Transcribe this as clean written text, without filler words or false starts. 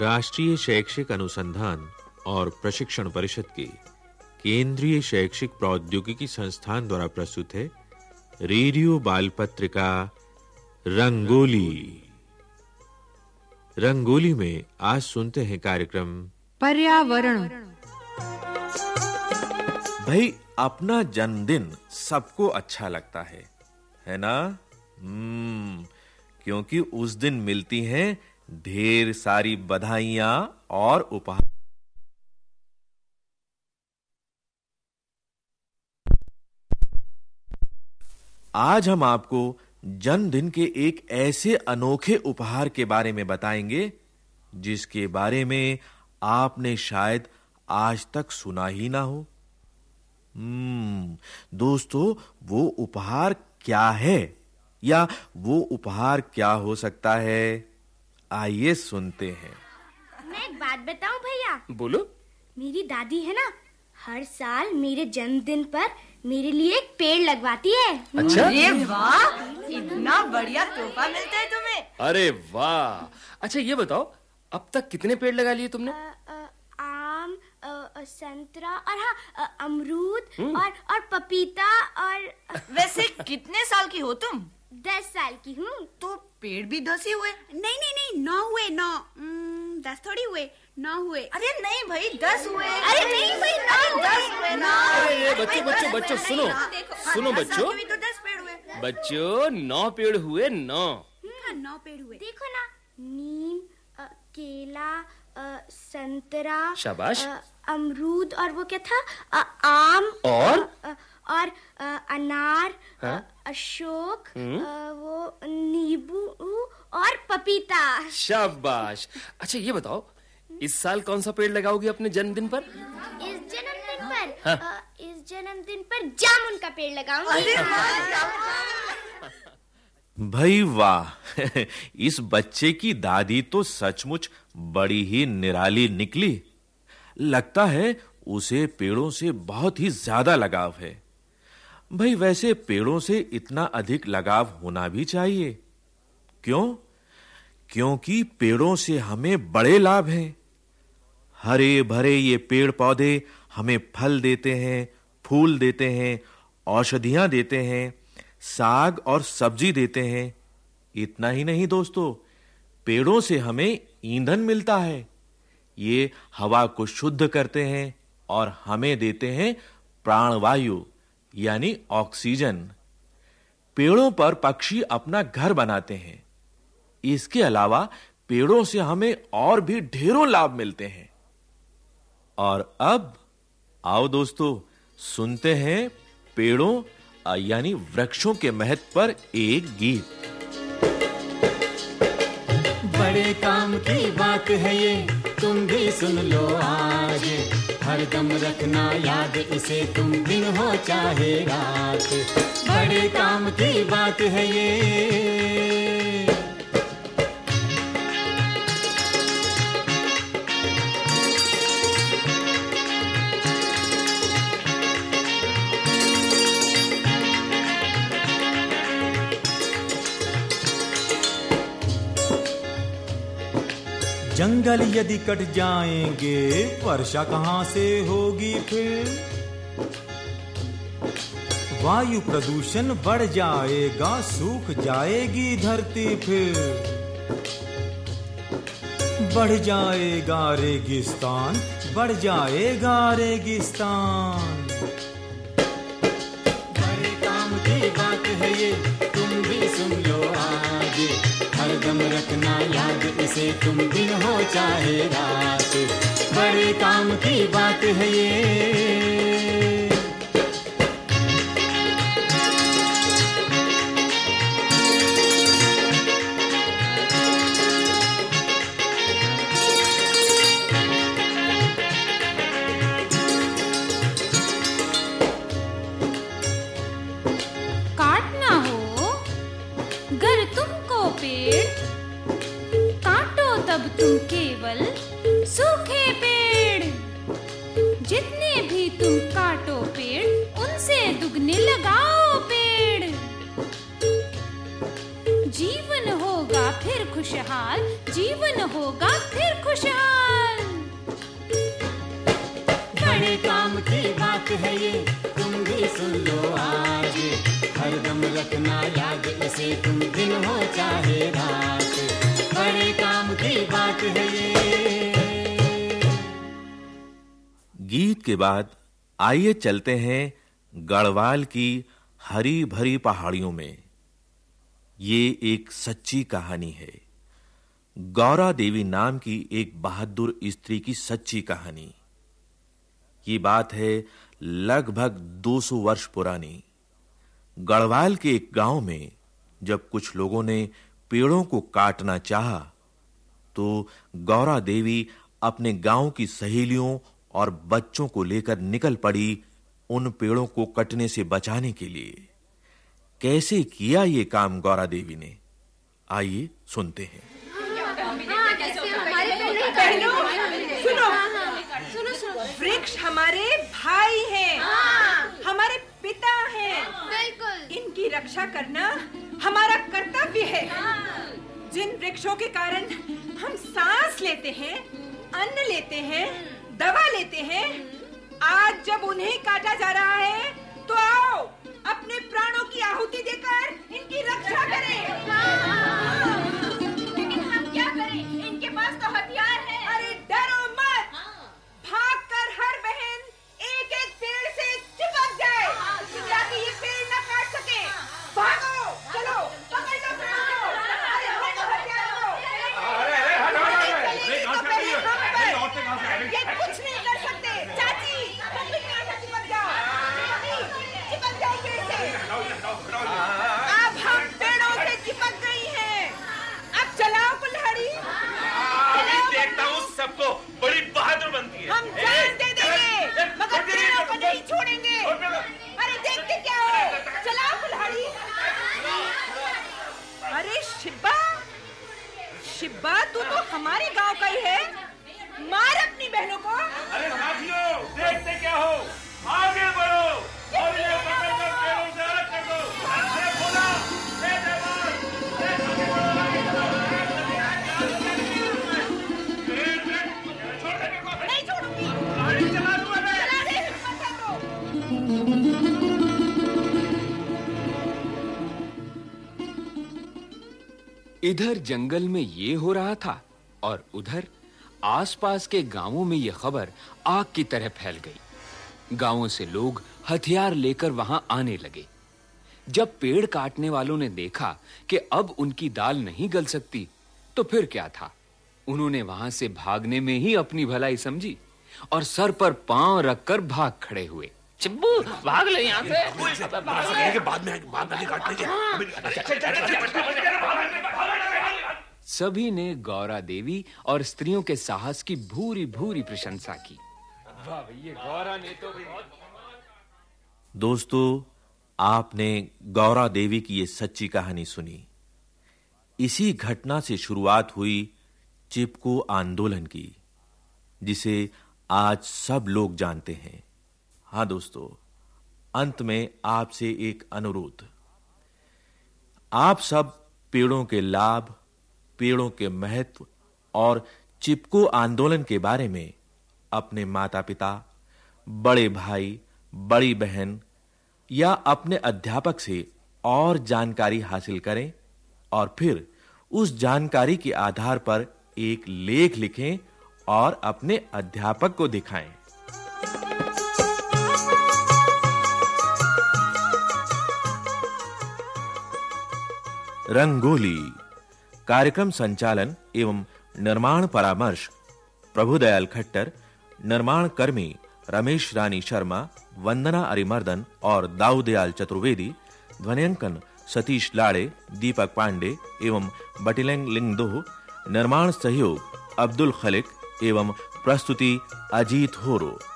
राष्ट्रीय शैक्षिक अनुसंधान और प्रशिक्षण परिषद के केंद्रीय शैक्षिक प्रौद्योगिकी संस्थान द्वारा प्रस्तुत है रेडियो बाल पत्रिका रंगोली। रंगोली में आज सुनते हैं कार्यक्रम पर्यावरण। भाई, अपना जन्मदिन सबको अच्छा लगता है ना? क्योंकि उस दिन मिलती हैं ढेर सारी बधाइयां और उपहार। आज हम आपको जन्मदिन के एक ऐसे अनोखे उपहार के बारे में बताएंगे जिसके बारे में आपने शायद आज तक सुना ही ना हो। दोस्तों, वो उपहार क्या है या वो उपहार क्या हो सकता है? आइए सुनते हैं। मैं एक बात बताऊं भैया? बोलो। मेरी दादी है ना, हर साल मेरे जन्मदिन पर मेरे लिए एक पेड़ लगवाती है। अच्छा? अरे वाह, इतना बढ़िया तोहफा मिलता है तुम्हें। अरे वाह। अच्छा ये बताओ, अब तक कितने पेड़ लगा लिए तुमने? आम, संतरा और हाँ अमरूद और पपीता। और वैसे कितने साल की हो तुम? 10 साल की हूँ। तो पेड़ भी 10 ही हुए? नहीं 9 हुए। 10 थोड़ी हुए, 9 हुए। अरे नहीं भाई, 10 हुए। अरे नहीं भाई, 10 हुए ना। अरे बच्चों सुनो बच्चों। तो 10 पेड़ हुए। बच्चों, 9 पेड़ हुए। 9 पेड़ हुए। देखो ना, नीम, केला, संतरा, शाबाश। अमरूद और वो क्या था, आम और अनार, अशोक, वो नींबू और पपीता। शाबाश। अच्छा ये बताओ, इस साल कौन सा पेड़ लगाओगी अपने जन्मदिन पर? इस जन्मदिन पर जामुन का पेड़ लगाऊंगी। भाई वाह, इस बच्चे की दादी तो सचमुच बड़ी ही निराली निकली। लगता है उसे पेड़ों से बहुत ही ज्यादा लगाव है। भाई, वैसे पेड़ों से इतना अधिक लगाव होना भी चाहिए। क्यों? क्योंकि पेड़ों से हमें बड़े लाभ हैं। हरे भरे ये पेड़ पौधे हमें फल देते हैं, फूल देते हैं, औषधियां देते हैं, साग और सब्जी देते हैं। इतना ही नहीं दोस्तों, पेड़ों से हमें ईंधन मिलता है। ये हवा को शुद्ध करते हैं और हमें देते हैं प्राणवायु यानी ऑक्सीजन। पेड़ों पर पक्षी अपना घर बनाते हैं। इसके अलावा पेड़ों से हमें और भी ढेरों लाभ मिलते हैं। और अब आओ दोस्तों, सुनते हैं पेड़ों यानी वृक्षों के महत्व पर एक गीत। बड़े काम की बात है ये, तुम भी सुन लो आज। हरदम रखना याद इसे, तुम दिन हो चाहे रात। बड़े काम की बात है ये। जंगल यदि कट जाएंगे, वर्षा कहाँ से होगी फिर? वायु प्रदूषण बढ़ जाएगा, सूख जाएगी धरती फिर। बढ़ जाएगा रेगिस्तान, बढ़ जाएगा रेगिस्तान। बड़े काम की बात है ये, तुम भी सुन लो आज। हरदम रखना याद इसे, तुम दिन हो चाहे रात। बड़े काम की बात है ये। काटना हो गर तुमको पेड़, काटो तब तुम केवल सूखे पेड़। जितने भी तुम काटो पेड़, उनसे दुगने लगाओ पेड़। जीवन होगा फिर खुशहाल, जीवन होगा फिर खुशहाल। खुशहाल। बड़े काम की बात है ये, तुम भी सुन लो आज। हरदम रखना याद इसे, तुम दिन हो चाहे रात। बड़े काम की बात है ये। गीत के बाद आइए चलते हैं गढ़वाल की हरी भरी पहाड़ियों में। ये एक सच्ची कहानी है, गौरा देवी नाम की एक बहादुर स्त्री की सच्ची कहानी। ये बात है लगभग 200 वर्ष पुरानी। गढ़वाल के एक गांव में जब कुछ लोगों ने पेड़ों को काटना चाहा, तो गौरा देवी अपने गांव की सहेलियों और बच्चों को लेकर निकल पड़ी उन पेड़ों को कटने से बचाने के लिए। कैसे किया ये काम गौरा देवी ने, आइए सुनते हैं। सुनो, वृक्ष हमारे भाई हैं, हमारे पिता हैं। बिल्कुल। इनकी रक्षा करना हमारा कर्तव्य है। जिन वृक्षों के कारण हम सांस लेते हैं, अन्न लेते हैं, दवा लेते हैं, आज जब उन्हें काटा जा रहा है, तो आओ अपने प्राणों की आहुति देकर इनकी रक्षा करें। लेकिन हम क्या करें? इनके पास तो हथियार है। अरे डरो मत, भागकर हर बहन एक-एक पेड़ से चिपक जाए, ताकि ये पेड़ न काट सके। भागो, चलो, पकड़ लो पेड़ को। अरे हथियार लो। ये कुछ नहीं कर सकते। चाची, तुम भी यहाँ से चिपक जाओ। चिपक जाओ पेड़ से। अब हम पेड़ों से चिपक गई हैं। अब चलाओ कुल्हाड़ी। देखता हूँ सबको बड़ी बहादुर बनती है। हम जान दे देंगे, मगर पेड़ों को नहीं छोड़ेंगे। अरे देखते क्या हो, चलाओ कुल्हाड़ी। अरे शिब्बा, तू तो हमारे गांव का ही है। मार अपनी बहनों को। अरे साथियों, देखते क्या हो, आगे बढ़ो और ये पकड़कर पेड़ों से अलग कर दो। अरे बोला, ए जवान, आगे बढ़ो, आगे बढ़ो। नहीं छोड़ूंगी। गाड़ी चला दो। चला दे, मत हटो। इधर जंगल में ये हो रहा था और उधर आसपास के गांवों में ये खबर आग की तरह फैल गई। गांवों से लोग हथियार लेकर वहां आने लगे। जब पेड़ काटने वालों ने देखा कि अब उनकी दाल नहीं गल सकती, तो फिर क्या था, उन्होंने वहां से भागने में ही अपनी भलाई समझी और सर पर पांव रखकर भाग खड़े हुए। चिब्बू, भाग ले यहाँ से। सभी ने गौरा देवी और स्त्रियों के साहस की भूरी भूरी प्रशंसा की। वाह भैया, गौरा ने तो दोस्तों, आपने गौरा देवी की ये सच्ची कहानी सुनी। इसी घटना से शुरुआत हुई चिपको आंदोलन की, जिसे आज सब लोग जानते हैं। हाँ दोस्तों, अंत में आपसे एक अनुरोध। आप सब पेड़ों के लाभ, पेड़ों के महत्व और चिपको आंदोलन के बारे में अपने माता-पिता, बड़े भाई, बड़ी बहन या अपने अध्यापक से और जानकारी हासिल करें और फिर उस जानकारी के आधार पर एक लेख लिखें और अपने अध्यापक को दिखाएं। रंगोली कार्यक्रम संचालन एवं निर्माण परामर्श प्रभुदयाल खट्टर, निर्माण कर्मी रमेश रानी शर्मा, वंदना अरिमर्दन और दाऊदयाल चतुर्वेदी, ध्वनियांकन सतीश लाड़े, दीपक पांडे एवं बटिलेंग लिंगदो, निर्माण सहयोग अब्दुल खलिक एवं प्रस्तुति अजीत होरो।